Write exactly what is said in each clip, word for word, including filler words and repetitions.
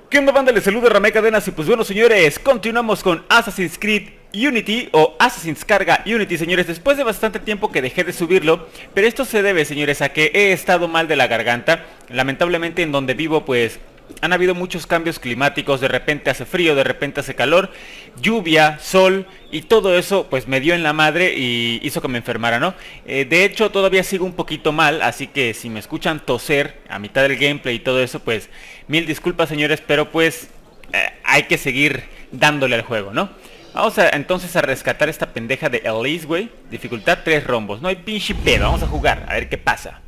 ¿Qué onda, banda? Les saluda Ramé Cadenas y pues bueno, señores, continuamos con Assassin's Creed Unity o Assassin's Carga Unity, señores, después de bastante tiempo que dejé de subirlo, pero esto se debe, señores, a que he estado mal de la garganta. Lamentablemente en donde vivo pues han habido muchos cambios climáticos, de repente hace frío, de repente hace calor, lluvia, sol y todo eso pues me dio en la madre y hizo que me enfermara, ¿no? Eh, de hecho todavía sigo un poquito mal, así que si me escuchan toser a mitad del gameplay y todo eso pues mil disculpas, señores, pero pues eh, hay que seguir dándole al juego, ¿no? Vamos a, entonces a rescatar esta pendeja de Elise, güey. Dificultad tres rombos, no hay pinche pedo, vamos a jugar, a ver qué pasa.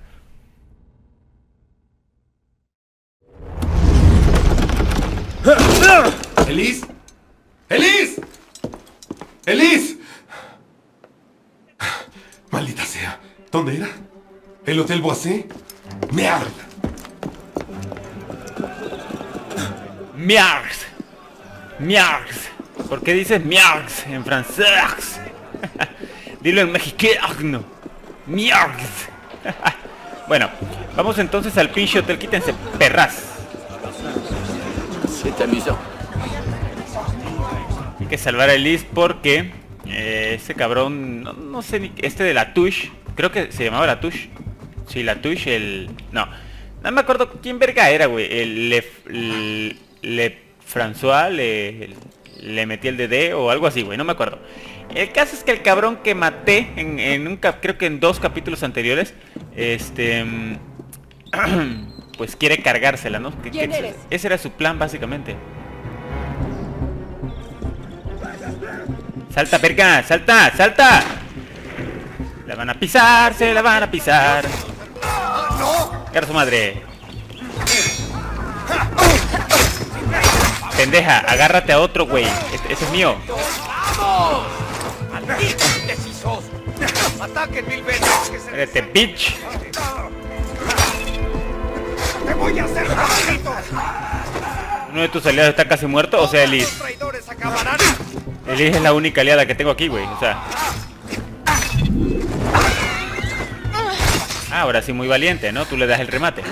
¡Elise! ¡Elise! ¡Elise! Maldita sea. ¿Dónde era? ¿El Hotel Boissé? ¡Mierda! Miards. Miards. ¿Por qué dices miards en francés? Dilo en mexicano. Miards. Bueno, vamos entonces al pinche hotel. Quítense, perras. Hay que salvar a Elise porque eh, ese cabrón, no, no sé ni, este de Latouche, creo que se llamaba Latouche. Sí, Latouche, el... No, no me acuerdo quién verga era, güey. El Le, le, le François, le, le metí el D D o algo así, güey, no me acuerdo. El caso es que el cabrón que maté en, en un cap, creo que en dos capítulos anteriores, este... pues quiere cargársela, ¿no? ¿Qué, ¿Quién qué, eres? Ese era su plan, básicamente. ¡Salta, verga! ¡Salta! ¡Salta! La van a pisar, se la van a pisar. ¡Cara su madre! Pendeja, agárrate a otro, güey. Este, ese es mío. ¡Ataquen mil veces! Espérate, bitch. ¡Te voy a hacer maldito! Uno de tus aliados está casi muerto, o sea, Elise. ¡Los traidores acabarán! Elise es la única aliada que tengo aquí, güey, o sea. Ah, ahora sí, muy valiente, ¿no? Tú le das el remate.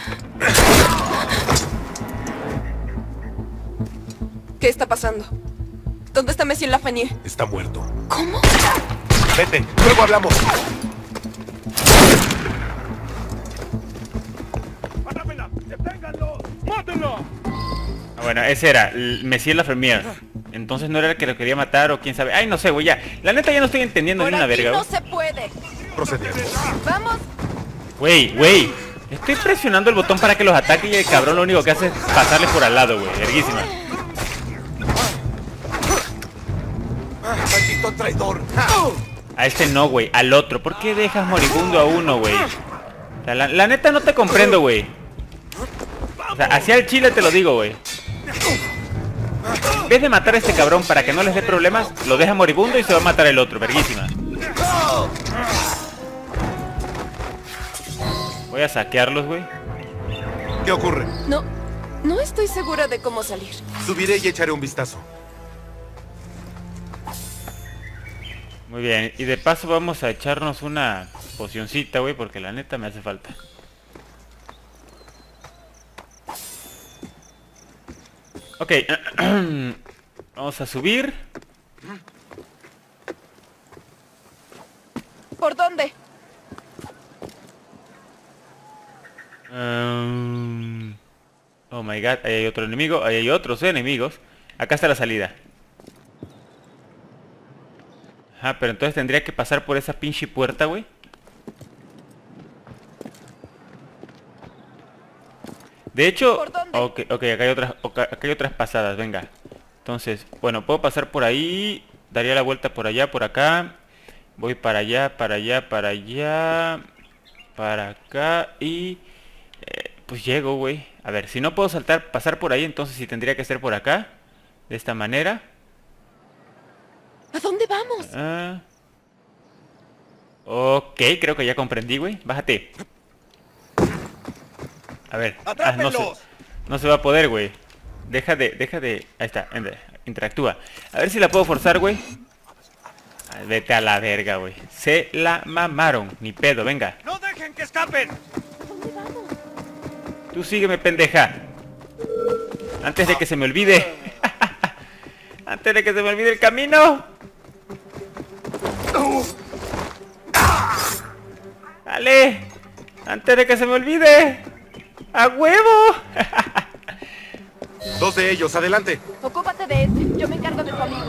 ¿Qué está pasando? ¿Dónde está Monsieur Lafrenière? Está muerto. ¿Cómo? Vete, luego hablamos. ¡Mátamela! ¡Deténganlo! ¡Mátenlo! Ah, bueno, ese era, el Monsieur Lafrenière. Entonces no era el que lo quería matar o quién sabe. Ay, no sé, güey, ya. La neta ya no estoy entendiendo Por ni una aquí verga, no güey. se puede. Procedemos. Vamos. Güey, güey. Estoy presionando el botón para que los ataque y el cabrón lo único que hace es pasarle por al lado, güey. Verguísima. ¡Maldito traidor! A este no, güey, al otro. ¿Por qué dejas moribundo a uno, güey? O sea, la, la neta no te comprendo, güey. O sea, hacia el chile te lo digo, güey. En vez de matar a este cabrón para que no les dé problemas, lo deja moribundo y se va a matar el otro, verguísima. Voy a saquearlos, güey. ¿Qué ocurre? No, no estoy segura de cómo salir. Subiré y echaré un vistazo. Muy bien, y de paso vamos a echarnos una pocioncita, güey, porque la neta me hace falta. Ok, vamos a subir. ¿Por dónde? Um, oh my god, ahí hay otro enemigo, ahí hay otros enemigos. Acá está la salida. Ajá, pero entonces tendría que pasar por esa pinche puerta, güey. De hecho, ¿Por dónde? ok, ok, acá hay otras, acá hay otras pasadas, venga. Entonces, bueno, puedo pasar por ahí, daría la vuelta por allá, por acá. Voy para allá, para allá, para allá, para acá y eh, pues llego, güey. A ver, si no puedo saltar, pasar por ahí, entonces sí tendría que ser por acá, de esta manera. ¿A dónde vamos? Ah. Ok, creo que ya comprendí, güey. Bájate. A ver. Ah, no, se, no se va a poder, güey. Deja de, deja de... Ahí está, interactúa. A ver si la puedo forzar, güey. Ay, vete a la verga, güey. Se la mamaron. Ni pedo, venga. ¡No dejen que escapen! ¿Dónde vamos? Tú sígueme, pendeja. Antes de que se me olvide. Antes de que se me olvide el camino. Dale. Antes de que se me olvide. ¡A huevo! Dos de ellos, adelante. Ocúpate de este. Yo me encargo de tu amigo.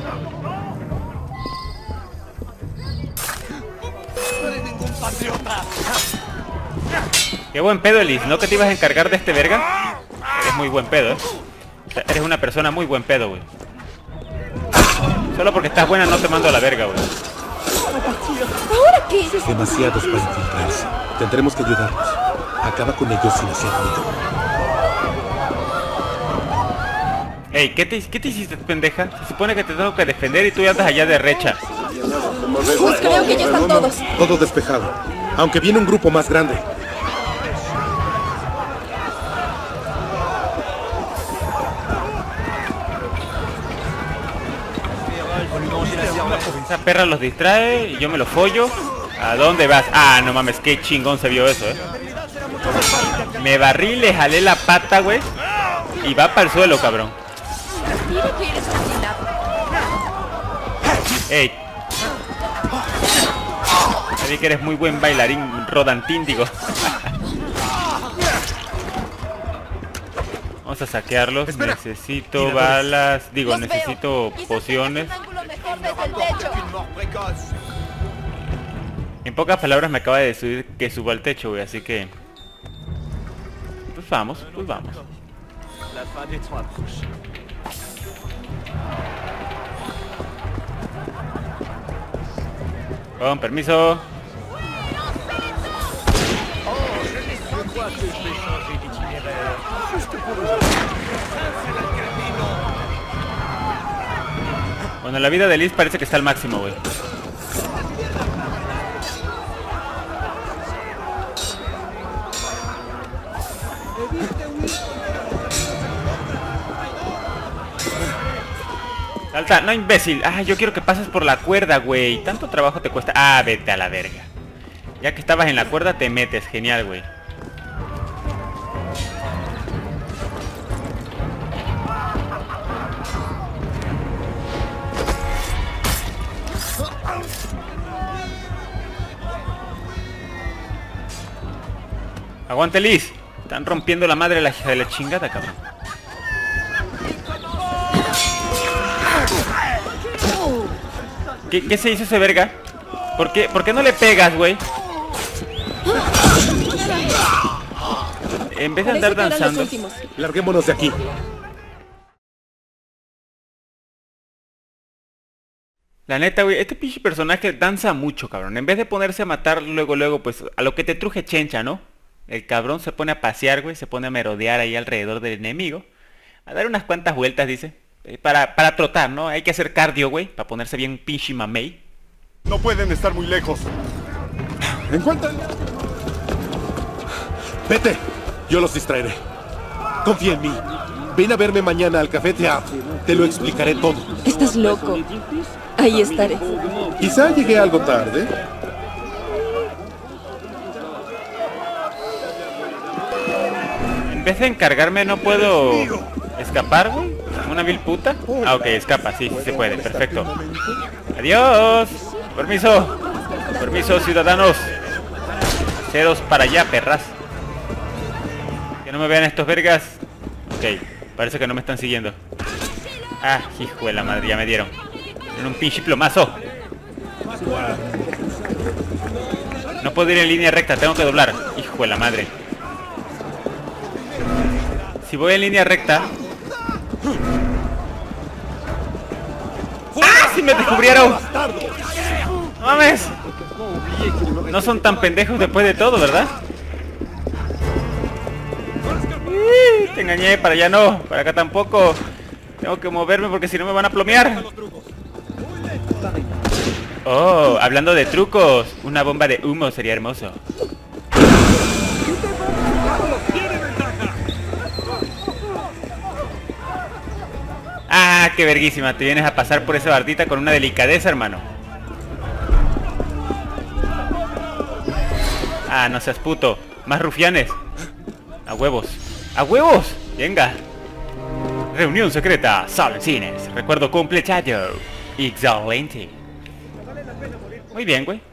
No eres ningún patriota. Qué buen pedo, Elise. ¿No que te ibas a encargar de este verga? Eres muy buen pedo, ¿eh? O sea, eres una persona muy buen pedo, güey. Solo porque estás buena no te mando a la verga, güey. ¿Ahora qué? Demasiados para infiltrarse. Tendremos que ayudarlos. Acaba con ellos sin hacer ruido. Ey, ¿qué te, ¿qué te hiciste, pendeja? Se supone que te tengo que defender y tú ya andas allá de recha. Pues creo que ya están todos. Todo despejado. Aunque viene un grupo más grande. Esa perra los distrae y yo me los follo. ¿A dónde vas? Ah, no mames, qué chingón se vio eso, eh. Me barrí, le jalé la pata, güey. Y va para el suelo, cabrón. Dile que eres obstinado. Ey. Ya vi que eres muy buen bailarín rodantín, digo. Vamos a saquearlos. Espera. Necesito balas. Digo, Los necesito veo. Quizás pociones. tengas un ángulo mejor desde el techo. En pocas palabras me acaba de decir que suba al techo, güey, así que... Pues vamos, pues vamos. Con permiso. Bueno, la vida de Liz parece que está al máximo, güey. Salta, no, imbécil. Ah, yo quiero que pases por la cuerda, güey. Tanto trabajo te cuesta. Ah, vete a la verga. Ya que estabas en la cuerda te metes. Genial, güey. Aguante, Liz. Están rompiendo la madre de la hija de la chingada, cabrón. ¿Qué, ¿Qué se hizo ese verga? ¿Por qué, ¿Por qué no le pegas, güey? En vez de andar danzando. Larguémonos de aquí. La neta, güey, este pinche personaje danza mucho, cabrón. En vez de ponerse a matar luego, luego, pues a lo que te truje chencha, ¿no? El cabrón se pone a pasear, güey, se pone a merodear ahí alrededor del enemigo. A dar unas cuantas vueltas, dice. Para, para trotar, ¿no? Hay que hacer cardio, güey, para ponerse bien pinche mamey. No pueden estar muy lejos. ¡Encuentran! Vete, yo los distraeré. Confía en mí. Ven a verme mañana al Café Teatro. Te lo explicaré todo. Estás loco. Ahí estaré. Quizá llegué algo tarde. En vez de encargarme, ¿no puedo escapar, güey? ¿Una vil puta? Ah, ok, escapa, sí, sí se puede, perfecto. Adiós. Permiso. Permiso, ciudadanos. Ceros para allá, perras. Que no me vean estos vergas. Ok, parece que no me están siguiendo. Ah, hijo de la madre, ya me dieron. En un pinche plomazo. No puedo ir en línea recta, tengo que doblar. Hijo de la madre. Si voy en línea recta... ¡Ah! ¡Sí me descubrieron! ¡No mames! No son tan pendejos después de todo, ¿verdad? ¡Uy! Te engañé, para allá no, para acá tampoco. Tengo que moverme porque si no me van a plomear. Oh, hablando de trucos, una bomba de humo sería hermoso. Ah, qué verguísima, te vienes a pasar por esa bardita con una delicadeza, hermano. Ah, no seas puto. Más rufianes. A huevos. ¡A huevos! Venga. Reunión secreta, sala en cines. Recuerdo completado. Excelente. Muy bien, güey.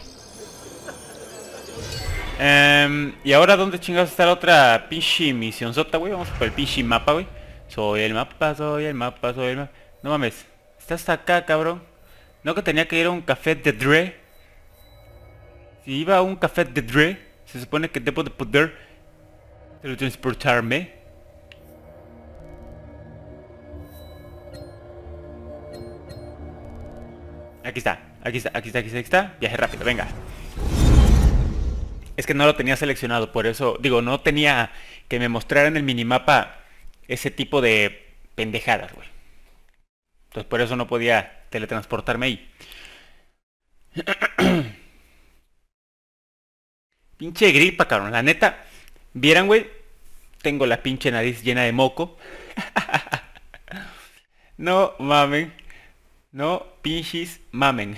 Um, y ahora, ¿dónde chingados está la otra pinche misión sota, güey? Vamos por el pinche mapa, güey. Soy el mapa, soy el mapa, soy el mapa. No mames. Está hasta acá, cabrón. No que tenía que ir a un café de Dre. Si iba a un café de Dre, se supone que debo de poder teletransportarme. Aquí está, aquí está, aquí está, aquí está, aquí está. Viaje rápido, venga. Es que no lo tenía seleccionado, por eso, digo, no tenía que me mostrara en el minimapa ese tipo de pendejadas, güey. Entonces por eso no podía teletransportarme ahí. Pinche gripa, cabrón, la neta. ¿Vieran, güey? Tengo la pinche nariz llena de moco. No mamen. No pinches mamen.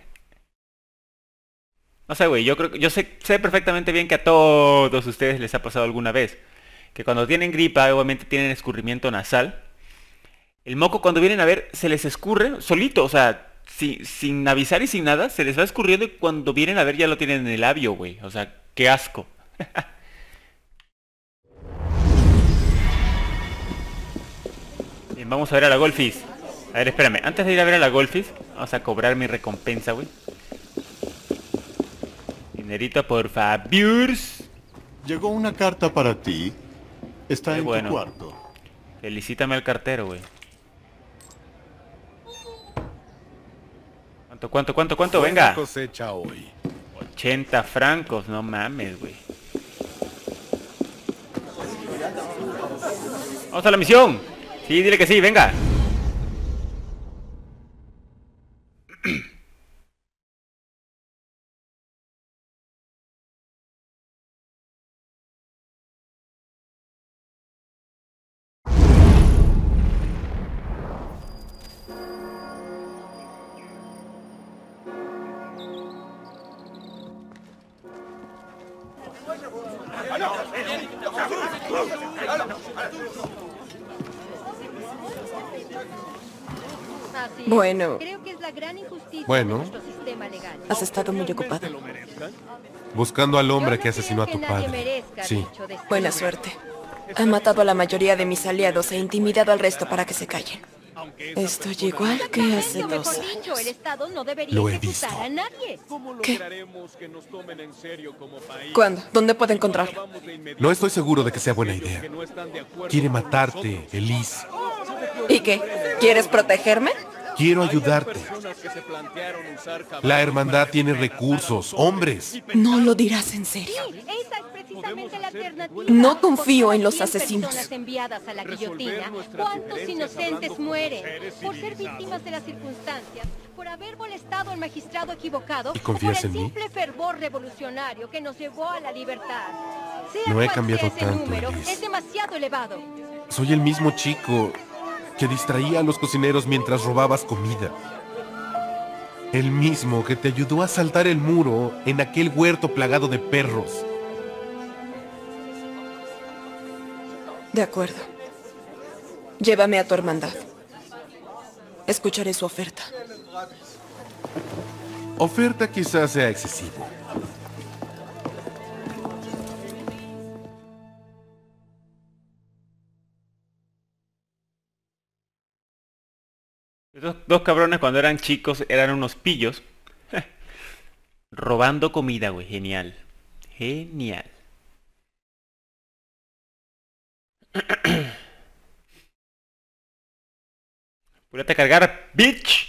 No sé, güey, yo creo que yo sé, sé perfectamente bien que a todos ustedes les ha pasado alguna vez que cuando tienen gripa, obviamente tienen escurrimiento nasal. El moco cuando vienen a ver se les escurre solito, o sea, si, sin avisar y sin nada, se les va escurriendo y cuando vienen a ver ya lo tienen en el labio, güey. O sea, qué asco. Bien, vamos a ver a la Golfis. A ver, espérame, antes de ir a ver a la Golfis, vamos a cobrar mi recompensa, güey. Dinerito, por favor. Llegó una carta para ti. Está Qué en bueno. tu cuarto. Felicítame al cartero, güey. ¿Cuánto, cuánto, cuánto, cuánto? Venga. Cosecha hoy. ochenta francos, no mames, güey. Vamos a la misión. Sí, dile que sí, venga. Así es. Bueno. Creo que es la gran injusticia Bueno. de nuestro sistema legal. Has estado muy ocupado. Buscando al hombre Yo que no asesinó a creo tu que nadie padre. merezca Sí. dicho de este Buena hombre. suerte. Ha matado a la mayoría de mis aliados e intimidado al resto para que se callen. Estoy igual que hace O mejor dos dicho, el años. Estado no debería Lo he ejecutar visto. a nadie. ¿Qué? ¿Cuándo? ¿Dónde puedo encontrarlo? No estoy seguro de que sea buena idea. Quiere matarte, Elise. ¿Y qué? ¿Quieres protegerme? Quiero ayudarte. La hermandad tiene recursos, hombres. No lo dirás en serio. Esa es precisamente la alternativa. No confío en los Por cada cien asesinos. personas enviadas a la guillotina, ¿cuántos inocentes mueren? Por ser víctimas de las circunstancias, por haber molestado al magistrado equivocado, ¿Y confías o por en el mí? simple fervor revolucionario que nos llevó a la libertad. Sea No he cual cambiado sea ese tanto, número, Elise. es demasiado elevado. Soy el mismo chico que distraía a los cocineros mientras robabas comida. El mismo que te ayudó a saltar el muro en aquel huerto plagado de perros. De acuerdo. Llévame a tu hermandad. Escucharé su oferta. Oferta quizás sea excesivo. Esos dos cabrones cuando eran chicos eran unos pillos. Robando comida, güey. Genial. Genial. Apúrate a cargar, bitch.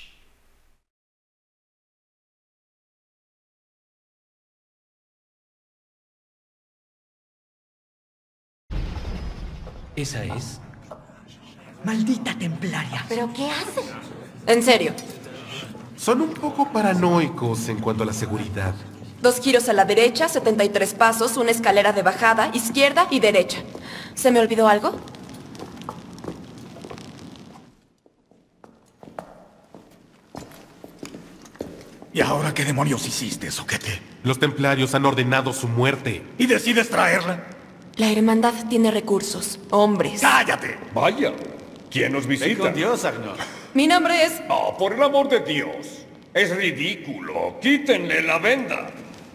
¿Esa es? Maldita templaria. ¿Pero qué hace? En serio. Son un poco paranoicos en cuanto a la seguridad. Dos giros a la derecha, setenta y tres pasos, una escalera de bajada, izquierda y derecha. ¿Se me olvidó algo? ¿Y ahora qué demonios hiciste, soquete? Los templarios han ordenado su muerte. ¿Y decides traerla? La hermandad tiene recursos, hombres. ¡Cállate! Vaya, ¿Quién nos visita? Ven con Dios, Agnor. Mi nombre es... Oh, por el amor de Dios. Es ridículo. Quítenle la venda.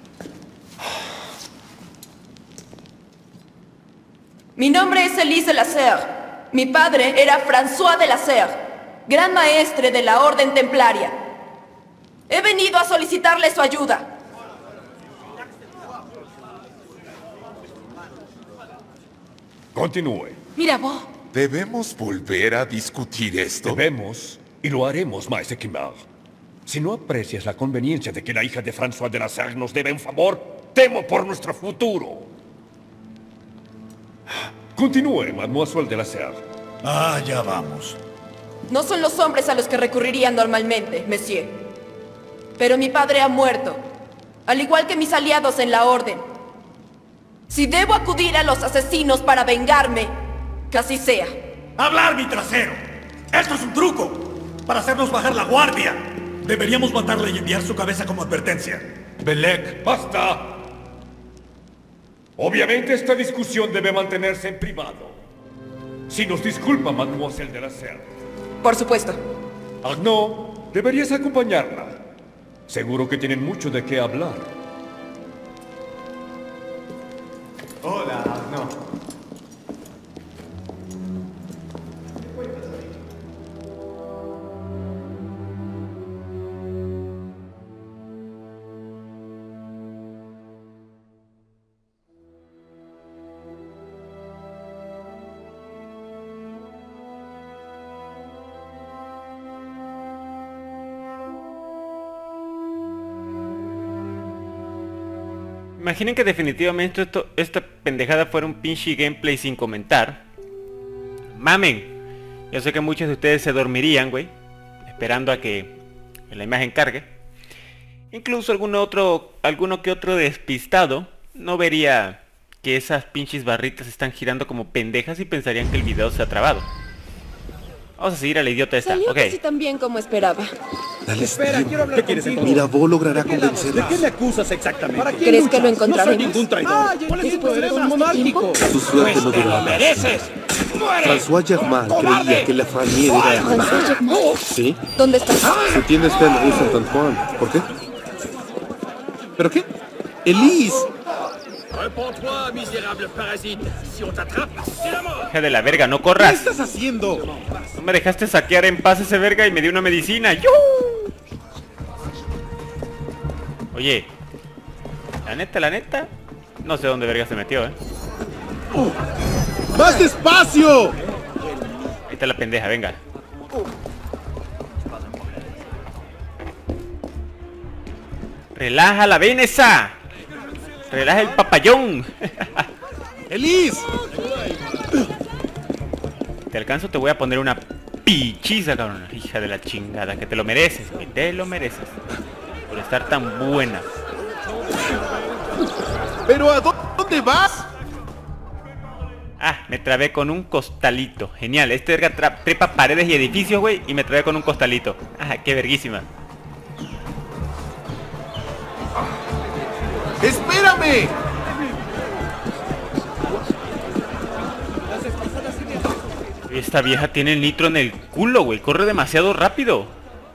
Mi nombre es Elise de la Serre. Mi padre era François de la Serre, gran maestre de la Orden Templaria. He venido a solicitarle su ayuda. Continúe. Mira, vos. ¿Debemos volver a discutir esto? Debemos, y lo haremos, Maese Quimar. Si no aprecias la conveniencia de que la hija de François de la Serre nos debe un favor, temo por nuestro futuro. Continúe, Mademoiselle de la Serre. Ah, ya vamos. No son los hombres a los que recurrirían normalmente, monsieur. Pero mi padre ha muerto, al igual que mis aliados en la Orden. Si debo acudir a los asesinos para vengarme, que así sea. ¡Hablar, mi trasero! ¡Esto es un truco! Para hacernos bajar la guardia. Deberíamos matarle y enviar su cabeza como advertencia. Belek, basta. Obviamente esta discusión debe mantenerse en privado. Si nos disculpa, Mademoiselle de la Serre. Por supuesto. Arnaud, deberías acompañarla. Seguro que tienen mucho de qué hablar. Hola, Arnaud. Imaginen que definitivamente esto, esta pendejada fuera un pinche gameplay sin comentar. Mamen. Yo sé que muchos de ustedes se dormirían, güey, esperando a que la imagen cargue. Incluso alguno otro, alguno que otro despistado no vería que esas pinches barritas están girando como pendejas y pensarían que el video se ha trabado. Vamos a seguir a la idiota esta. Salió Ok. casi tan bien como esperaba. Dale, Espera, quiero hablar ¿Qué quieres contigo. Mira, vos logrará convencerla. ¿De qué me acusas exactamente? ¿Para quién ¿Crees luchas? que lo encontraremos? No soy ningún traidor. Ah, ¿Cuál es tu después de poder tanto monárquico? tiempo. Su suerte no Pues te durará. lo mereces. ¡Muere! François Germain creía que la Franier era... François Germain. ¿Sí? ¿Dónde estás? Se tiene usted en Rue Saint-Antoine. ¿Por qué? ¿Pero qué? ¡Elise! Repends-toi, misérable parasite. Si on t'attrape, c'est la mort. Hija de la verga, no ¿Qué corras. estás haciendo? No me dejaste saquear en paz ese verga y me dio una medicina. ¡Yu! Oye, la neta, la neta, no sé dónde verga se metió, eh. ¡Más despacio! Ahí está la pendeja, venga. Relaja la venesa. Relaja el papayón. ¡Elise! Te alcanzo, te voy a poner una pichiza, cabrón. Hija de la chingada, que te lo mereces, güey. Te lo mereces. Por estar tan buena. ¿Pero a dónde vas? Ah, me trabé con un costalito. Genial, este verga tra- trepa paredes y edificios, güey. Y me trabé con un costalito. Ah, qué verguísima. ¡Espérame! Esta vieja tiene el nitro en el culo, güey. Corre demasiado rápido.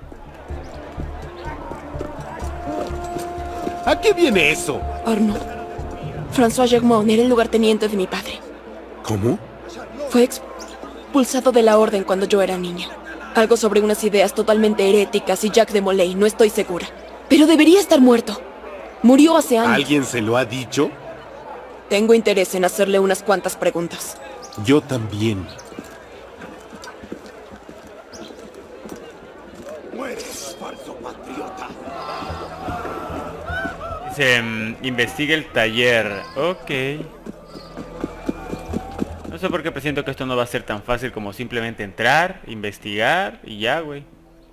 ¿A qué viene eso? Arnaud. François Germain era el lugarteniente de mi padre. ¿Cómo? Fue expulsado de la Orden cuando yo era niña. Algo sobre unas ideas totalmente heréticas y Jacques de Molay, no estoy segura. Pero debería estar muerto. Murió hace años. ¿Alguien se lo ha dicho? Tengo interés en hacerle unas cuantas preguntas. Yo también. Mueres, falso patriota. Se mm, investiga el taller. Ok. No sé por qué presiento que esto no va a ser tan fácil como simplemente entrar, investigar y ya, güey.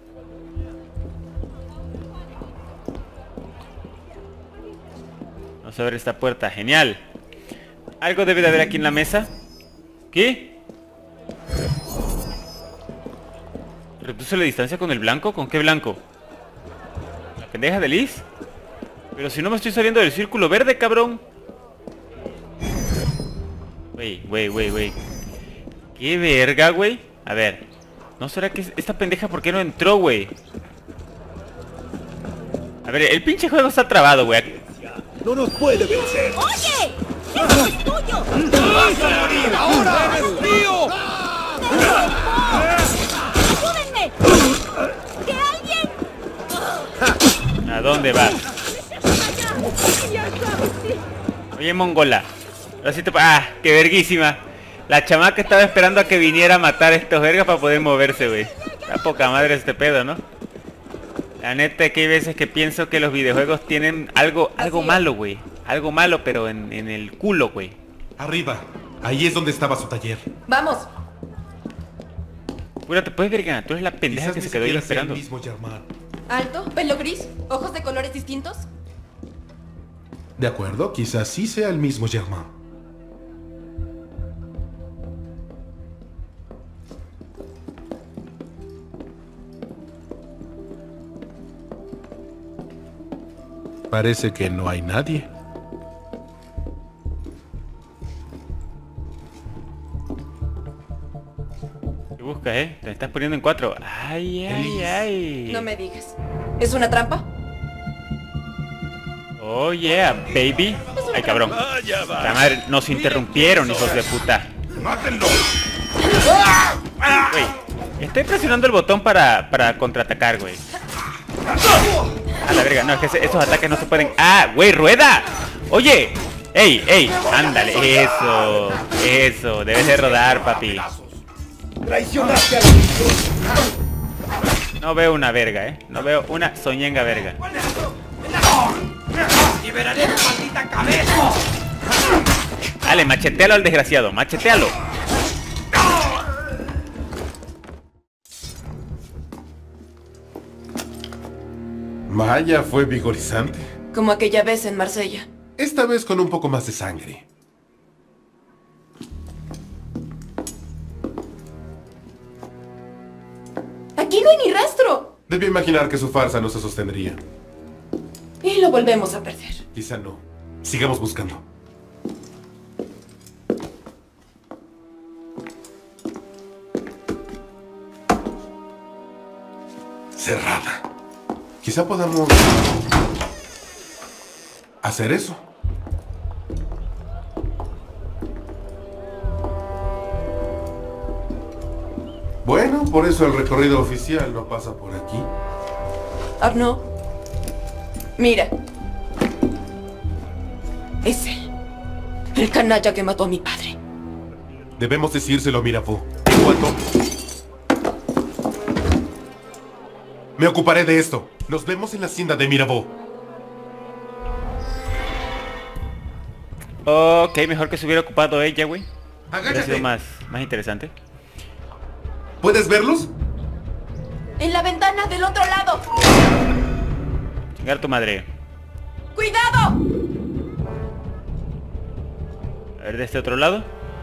Vamos a ver esta puerta, genial. Algo debe de haber aquí en la mesa. ¿Qué? ¿Reduce la distancia con el blanco? ¿Con qué blanco? ¿La pendeja de Liz? Pero si no me estoy saliendo del círculo verde, cabrón. Wey, wey, wey, wey. ¿Qué verga, güey? A ver. ¿No será que esta pendeja por qué no entró, güey? A ver, el pinche juego está trabado, güey. No nos puede vencer. ¡Oye! ¡Eso es tuyo! ¡Vas a morir ahora! ¡Es mío! ¡Ayúdenme! ¡Que alguien! ¿A dónde vas? Oye, mongola. Ahora sí te... ¡Ah! ¡Qué verguísima! La chamaca estaba esperando a que viniera a matar a estos vergas para poder moverse, güey. Está poca madre este pedo, ¿no? La neta es que hay veces que pienso que los videojuegos tienen algo algo malo, güey. Algo malo, pero en, en el culo, güey. Arriba. Ahí es donde estaba su taller. ¡Vamos! Apúrate, puedes verga. Tú eres la pendeja que se quedó ahí esperando. El mismo Germain. ¿Alto? ¿Pelo gris? ¿Ojos de colores distintos? De acuerdo, quizás sí sea el mismo Germain. Parece que no hay nadie. ¿Qué buscas, eh? Te estás poniendo en cuatro. Ay, ay, ay. No me digas. ¿Es una trampa? Oh, yeah, baby. Ay, cabrón. La madre, nos interrumpieron, hijos de puta. ¡Mátenlo! Güey, estoy presionando el botón para, para contraatacar, güey. A la verga, no, es que ese, esos ataques no se pueden... ¡Ah, güey, rueda! Oye, ey, ey, ándale, eso, eso, debes de rodar, papi. Traicionaste a la misión. No veo una verga, eh, no veo una soñenga verga. ¡Liberaré tu maldita cabeza! Dale, machetealo al desgraciado, machetealo. Vaya, fue vigorizante. Como aquella vez en Marsella. Esta vez con un poco más de sangre. ¡Aquí no hay ni rastro! Debí imaginar que su farsa no se sostendría. Y lo volvemos a perder. Quizá no. Sigamos buscando. Cerrada. Quizá podamos hacer eso. Bueno, por eso el recorrido oficial no pasa por aquí. Arnaud, mira. Es él. El canalla que mató a mi padre. Debemos decírselo a Mirabeau. En cuanto... Me ocuparé de esto. Nos vemos en la hacienda de Mirabeau. Ok, mejor que se hubiera ocupado ella, güey. Hubiera sido más, más interesante. ¿Puedes verlos? En la ventana del otro lado. Chingar tu madre. ¡Cuidado! A ver, de este otro lado.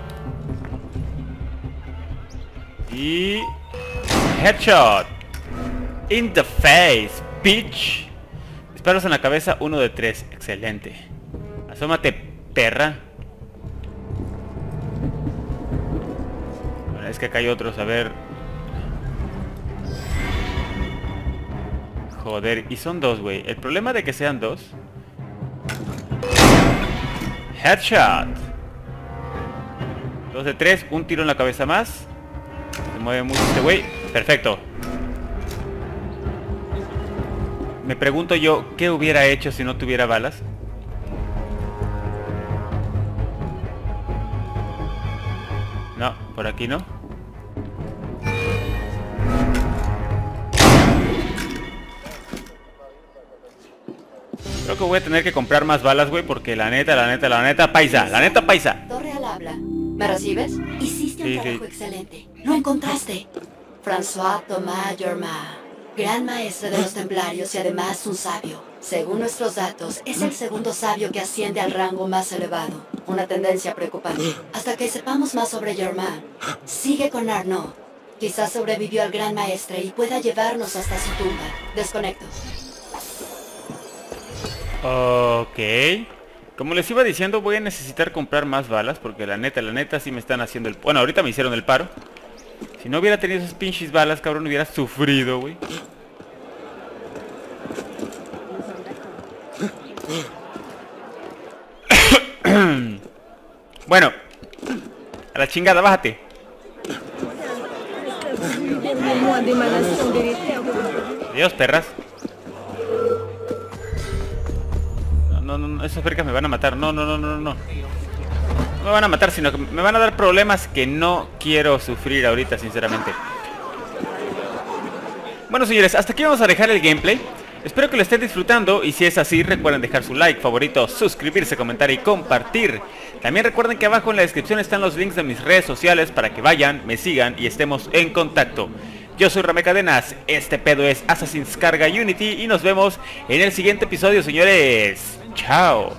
Y... Headshot. In the face, bitch. Disparos en la cabeza, uno de tres. Excelente. Asómate, perra. Bueno, es que acá hay otros, a ver. Joder, y son dos, güey. El problema de que sean dos. Headshot. Dos de tres, un tiro en la cabeza más. Se mueve mucho este güey. Perfecto. Me pregunto yo, ¿qué hubiera hecho si no tuviera balas? No, por aquí no. Creo que voy a tener que comprar más balas, güey, porque la neta, la neta, la neta, paisa, la neta, paisa. Torre al habla. ¿Me recibes? Hiciste un Sí, trabajo sí. excelente. Lo encontraste. François Thomas Germain, gran maestre de los templarios y además un sabio. Según nuestros datos, es el segundo sabio que asciende al rango más elevado. Una tendencia preocupante. Hasta que sepamos más sobre Germain, sigue con Arnaud. Quizás sobrevivió al gran maestre y pueda llevarnos hasta su tumba. Desconecto. Ok. Como les iba diciendo, voy a necesitar comprar más balas porque la neta, la neta sí me están haciendo el... Bueno, ahorita me hicieron el paro. Si no hubiera tenido esas pinches balas, cabrón, hubiera sufrido, güey. Bueno, a la chingada, bájate. Adiós, perras. No, no, no, esas percas me van a matar. No, no, no, no, no. No me van a matar, sino que me van a dar problemas que no quiero sufrir ahorita, sinceramente. Bueno, señores, hasta aquí vamos a dejar el gameplay. Espero que lo estén disfrutando y si es así, recuerden dejar su like, favorito, suscribirse, comentar y compartir. También recuerden que abajo en la descripción están los links de mis redes sociales para que vayan, me sigan y estemos en contacto. Yo soy Rame Cadenas, este pedo es Assassin's Carga Unity y nos vemos en el siguiente episodio, señores. Chao.